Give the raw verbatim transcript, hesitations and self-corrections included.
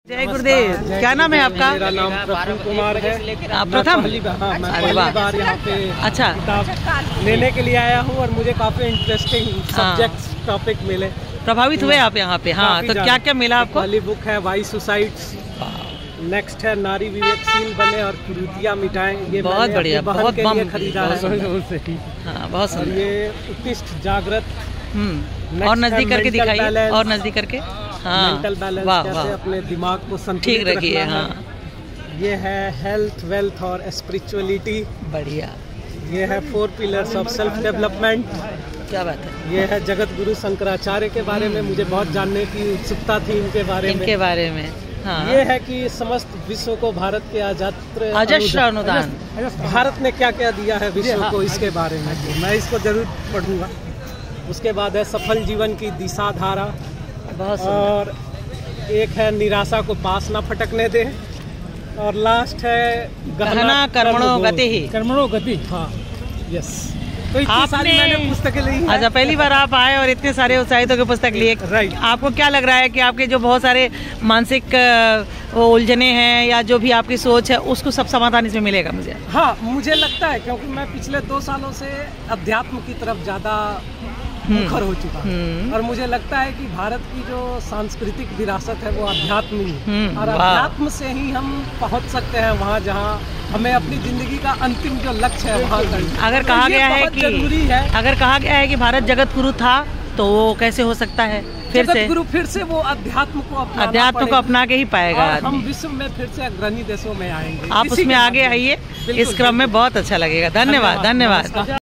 जय गुरुदेव। क्या नाम है आपका? मेरा नाम प्रफुल्ल कुमार है। आप प्रथम? हाँ, मैं पहली बार यहाँ पे अच्छा किताब लेने के लिए आया हूँ और मुझे काफी इंटरेस्टिंग सब्जेक्ट्स टॉपिक मिले। प्रभावित हुए आप यहाँ पे? हाँ, तो क्या क्या मिला आपको? पहली बुक है वाई सुसाइड्स, नेक्स्ट है नारी विवेकशील बने और कुरीतियाँ मिटाएं। ये बहुत बढ़िया, बहुत बम खरीदा है। हाँ, बहुत और ये उत्कृष्ट जागृत। हम्म और नजदीक करके दिखाइए, और नजदीक करके। हाँ, मेंटल बैलेंस, वाह कैसे वाह, अपने दिमाग को संतुलित ठीक रखिए। रखना है। हाँ, ये है हेल्थ, वेल्थ और स्पिरिचुअलिटी। बढ़िया, ये है four pillars of self development. क्या बात है। ये है जगत गुरु शंकराचार्य के बारे में, मुझे बहुत जानने की उत्सुकता थी इनके बारे में। इनके बारे में हाँ। ये है कि समस्त विश्व को भारत के अजस्त्र अजस्त्र अनुदान, भारत ने क्या क्या दिया है विश्व को, इसके बारे में मैं इसको जरूर पढ़ूंगा। उसके बाद है सफल जीवन की दिशा धारा, बहुत सुंदर। और एक है निराशा को पास ना फटकने दे, और लास्ट है गहना कर्मणो गति ही। कर्मणो गति। हाँ, यस। तो इतनी सारी मैंने पुस्तकें ली हैं। अच्छा, पहली बार आप आए और इतने सारे उत्साहितों की पुस्तक लिए। राइट। आपको क्या लग रहा है कि आपके जो बहुत सारे मानसिक उलझने हैं या जो भी आपकी सोच है उसको सब समाधान इसमें मिलेगा? मुझे हाँ, मुझे लगता है, क्योंकि मैं पिछले दो सालों से अध्यात्म की तरफ ज्यादा मुखर हो चुका है और मुझे लगता है कि भारत की जो सांस्कृतिक विरासत है वो अध्यात्म ही है, और अध्यात्म से ही हम पहुंच सकते हैं वहाँ जहाँ हमें अपनी जिंदगी का अंतिम जो लक्ष्य है वहाँ करना। अगर कहा गया है कि जरूरी है, अगर कहा गया है कि भारत जगत गुरु था, तो वो कैसे हो सकता है फिर जगत से? गुरु फिर से वो अध्यात्म को अपना अध्यात्म को अपना के ही पाएगा और हम आदमी। विश्व में फिर से अग्रणी देशों में आएंगे। आप उसमें आगे आइए, इस क्रम में बहुत अच्छा लगेगा। धन्यवाद, धन्यवाद।